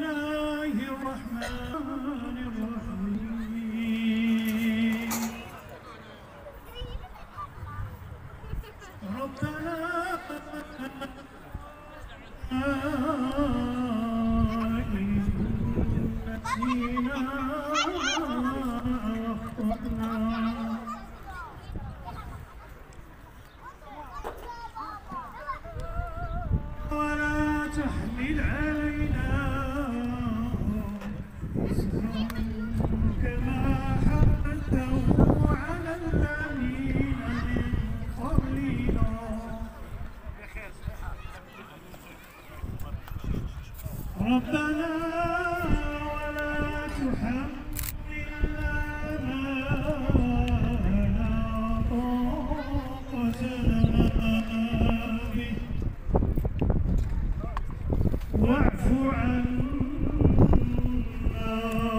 الله الرحمن الرحيم ربنا نسينا وأخطأنا ولا تحمل علينا إصرا كما حملته على الذين من قبلنا ربنا ولا تحملنا ما لا طاقة لنا به واعف عنا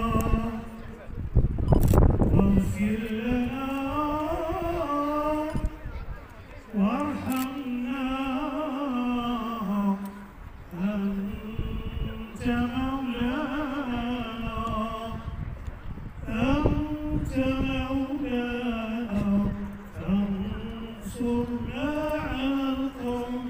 واغفر لنا وارحمنا أنت مولانا فانصرنا على القوم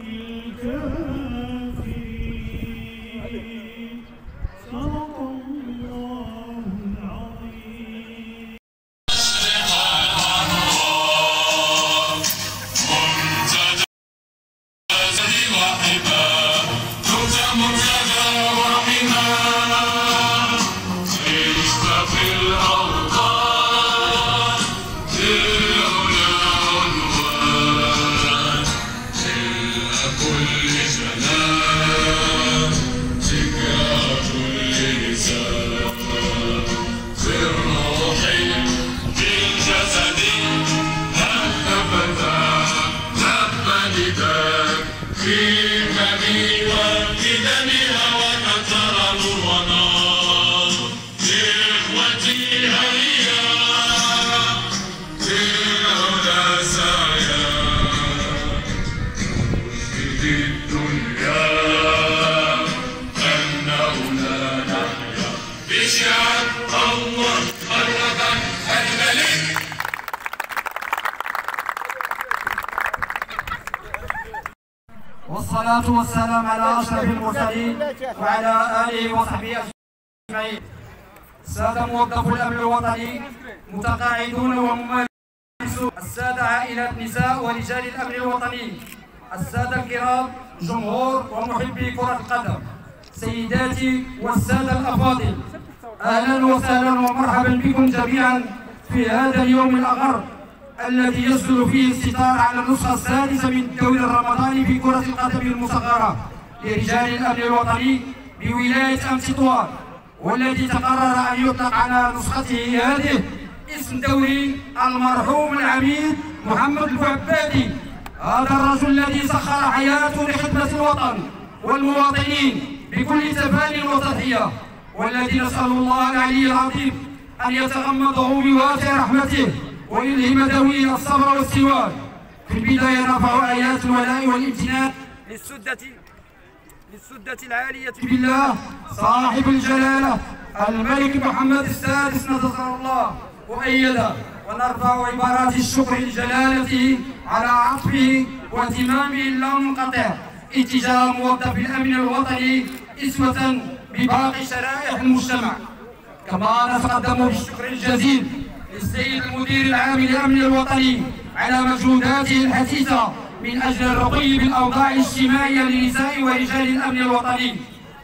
الكافرين صدق الله العظيم. والصلاة والسلام على أشرف المرسلين وعلى آله وصحبه أجمعين. السادة موظفو الأمن الوطني، متقاعدون وممارسون، السادة عائلات نساء ورجال الأمن الوطني، السادة الكرام، جمهور ومحبي كرة القدم، سيداتي والسادة الأفاضل، أهلا وسهلا ومرحبا بكم جميعا في هذا اليوم الأغر الذي يصدر فيه الستار على النسخة السادسة من الدوري الرمضاني في كرة القدم المصغرة لرجال الأمن الوطني بولاية أمتطوان، والذي تقرر أن يطلق على نسخته هذه اسم دوري المرحوم العميد محمد الفعبادي، هذا الرجل الذي سخر حياته لخدمة الوطن والمواطنين بكل تفان وتضحية، والذي نسأل الله العلي العظيم أن يتغمده بواسع رحمته ويلهم ذوي الصبر والسواد. في البداية نرفع آيات الولاء والامتنان للسدة العالية بالله صاحب الجلالة الملك محمد السادس نصره الله وأيده، ونرفع عبارات الشكر لجلالته على عطفه واهتمامه اللامنقطع اتجاه موظف الأمن الوطني أسوة بباقي شرائح المجتمع. كما نتقدم بالشكر الجزيل للسيد المدير العام للأمن الوطني على مجهوداته الحثيثة من أجل الرقي بالأوضاع الاجتماعية لنساء ورجال الأمن الوطني.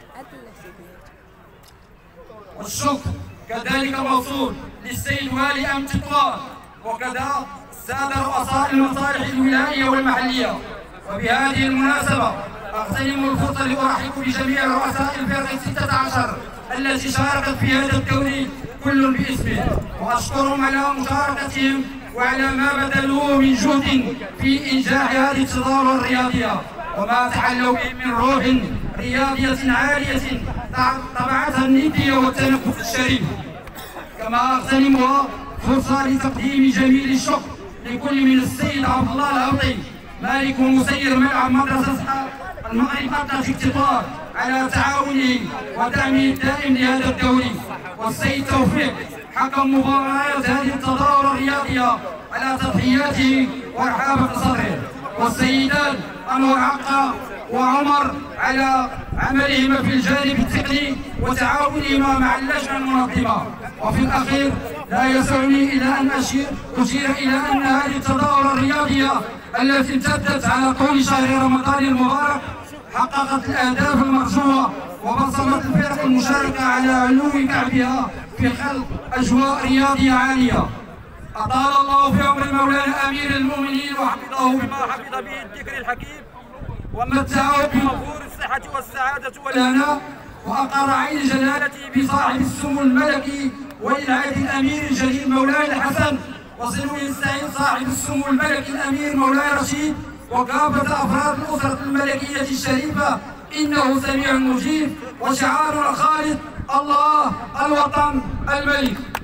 والشكر كذلك موصول للسيد والي أمتطوان وكذا السادة رؤساء المصالح الولائية والمحلية. وبهذه المناسبة أغتنم الفرصة لأرحب بجميع رؤساء الفرق 16 التي شاركت في هذا الدوري كل باسمه، وأشكرهم على مشاركتهم وعلى ما بذلوه من جهد في إنجاح هذه التظاهرة الرياضية وما تحلوا به من روح رياضية عالية طبعتها الندية والتنفس الشريف. كما أغتنمها فرصة لتقديم جميل الشكر لكل من السيد عبد الله الهوطي مالك ومسير ملعب مدرسة المغرب أطلس في اكتطار، على تعاونه ودعمه الدائم لهذا الدوري، والسيد توفيق حكم مباريات هذه التظاهرة الرياضية على تضحياته ورحابة صدره، والسيدان أنور عقا وعمر على عملهما في الجانب التقني وتعاونهما مع اللجنة المنظمة. وفي الأخير لا يسعني إلا أن أشير إلى أن هذه التظاهرة الرياضية التي امتدت على طول شهر رمضان المبارك حققت الأهداف المرجوة وبصمت الفرق المشاركة على علو كعبها في خلق أجواء رياضية عالية. أطال الله في عمر مولانا أمير المؤمنين وحفظه بما حفظ به الذكر الحكيم، ومتعه بمظهور الصحة والسعادة والهناء، وأقر عين جلالته بصاحب السمو الملكي وللعهد الأمير الجليل مولاي الحسن وصلوه السعيد صاحب السمو الملكي الأمير مولاي رشيد وكافة أفراد الأسرة الملكية الشريفة، إنه سميع مجيب وشعارنا الخالد الله الوطن الملك.